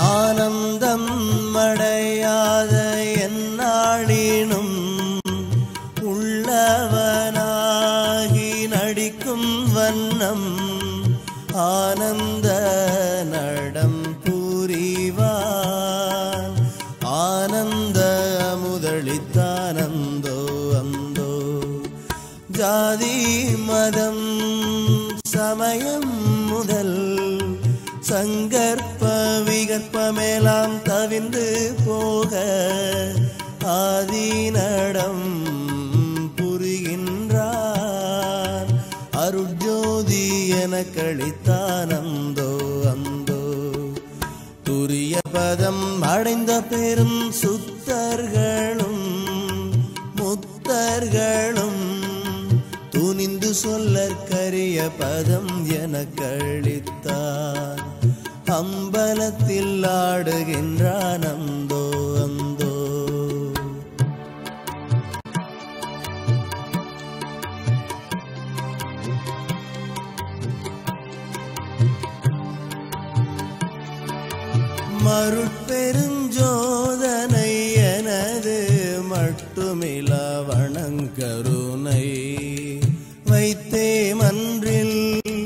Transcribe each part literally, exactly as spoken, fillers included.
ஆனந்தம் அடையாத என்னாளினும் உள்ளவனாகி நடிக்கும் வண்ணம் ஆனந்த நடம் புரிவான். ஆனந்த முதலித்தானந்தோ அந்தோ. ஜாதி மதம் சமயம் முதல் சங்கற்ப விகற்பமெல்லாம் தவிர்ந்து போக ஆதிநடம் புரிகின்றான். அருட்ஜோதி என கழித்தானந்தோ அந்தோ. துரிய பதம் அடைந்த பெரும் சுத்தர்களும் முத்தர்களும் துணிந்து சொல்லற்கரிய பதம் என கழித்தான். அம்பலத்தில் ஆடுகின்றான் அந்தோ அந்தோ. மருட்பெருஞ்சோதனை எனது மட்டுமில வணங்கருணை வைத்தே மன்றில்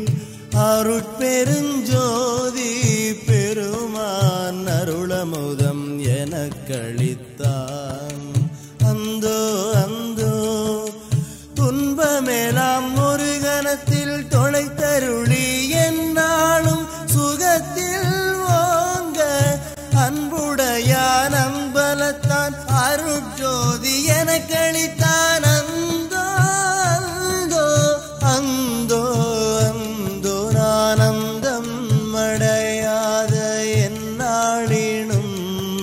அருட்பெருஞ்சோதி பெருமான் அருளமுதம் என கழித்தான். அந்தோ அந்தோ. துன்பமேலாம் ஒரு கணத்தில் தொலைத்தருளி என்னாலும் சுகத்தில் ஓங்க அன்புடையான் அம்பலத்தான் அருட்ஜோதி என கழித்தான். அந்தோ அந்தோ அந்தோ அந்தோ. ஆனந்தம் அடையாத என்னாளினும்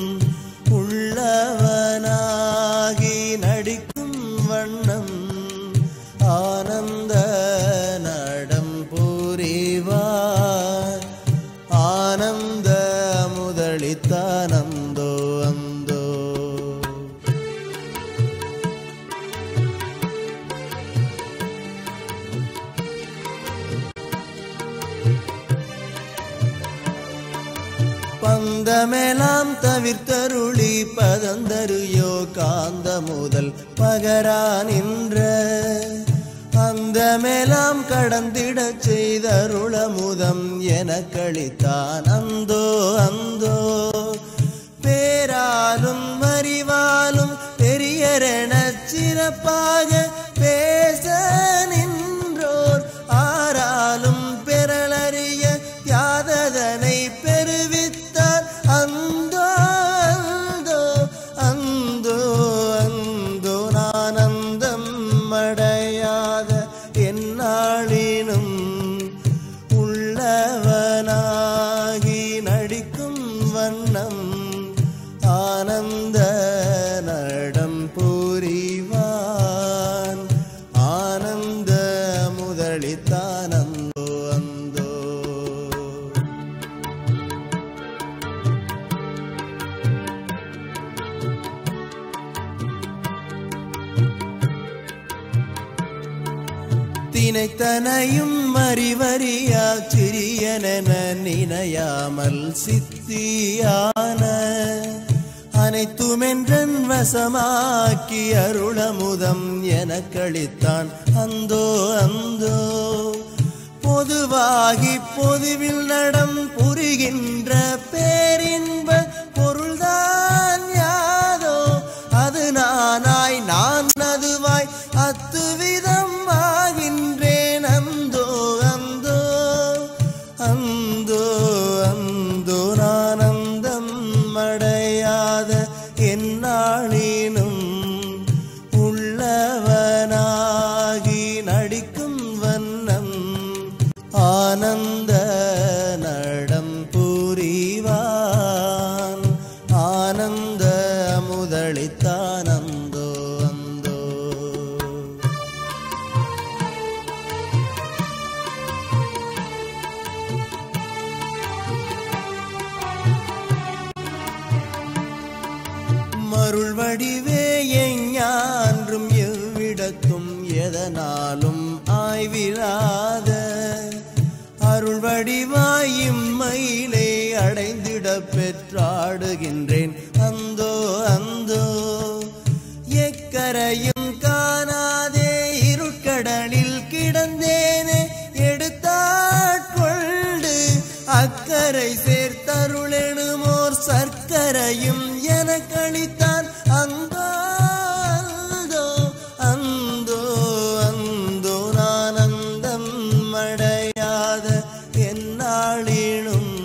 உள்ளவனாகி நடிக்கும் வண்ணம் ஆனந்த நடம் புரிவார். ஆனந்த முதலித்தானந்தோ அந்தோ. பந்தமெலாம் தவிர்த்தருளி பதந்தருயோ காந்த முதல் பகரா நின்ற அந்தமெலாம் கடந்திடச் செய்தருளமுதம் என கழித்தான். அந்தோ அந்தோ. பேராலும் அறிவாலும் பெரியரெனச் சிறப்பாக பேச நின்றோர் ஆராலும் பெறலறிய யாததனை பெருவித்தார். அந்தோ அந்தோ அந்தோ அந்தோ. ஆனந்தம் அடையாத என்னாளினும் உள்ளவனாகி நடிக்கும் வண்ணம் ஆனந்த நடம் புரிவான். ஆனந்த முதலித்தானந்தோ அந்தோ. தினைத்தனையும் அறிவறியா சிறியனென நினையாமல் சித்தியான அனைத்துமென்றன் வசமாக்கி அருளமுதம் என கழித்தான். அந்தோ அந்தோ. பொதுவாகி பொதுவில் நடம் புரிகின்ற பேரின்ப பொருள்தான் யாதோ அது நானாய் நான் அதுவாய் அத்துவிதம் ஆகின்றேன். அந்தோ அந்தோ அந்தோ அந்தோ. ஆனந்தம் அடையாத என்னாளினும் உள்ளவனாகி நடிக்கும் வண்ணம் ஆனந்த நடம் புரிவான். ஆனந்த முதலித்தானந்தோ அந்தோ. மருள் வடிவே எஞ்ஞான்றும் எவ்விடத்தும் எதனாலும் ஆய்விலாத அருள் வடிவாயும் மயிலே அடைந்திட பெற்றாடுகின்றேன் அந்தோ அந்தோ. எக்கரையும் காணாதே இருட்கடலில் கிடந்தேனே எடுத்தாட்கொண்டு அக்கரை சேர்த்தருளெனுமோர் சர்க்கரையும் எனக்களித்தான் அந்தோ அந்தோ அந்தோ அந்தோ. நான் அந்தம் அடையாத எந்நாளினும்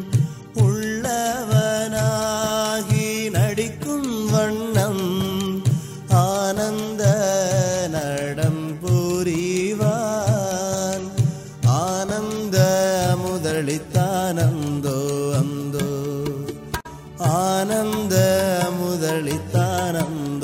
உள்ளவனாகி நடிக்கும் வண்ணம் ஆனந்த நடம் புரிவான் ஆனந்த முதலித்தானந்தோ அந்தோ ஆனந்த முதலித்தானந்தோ.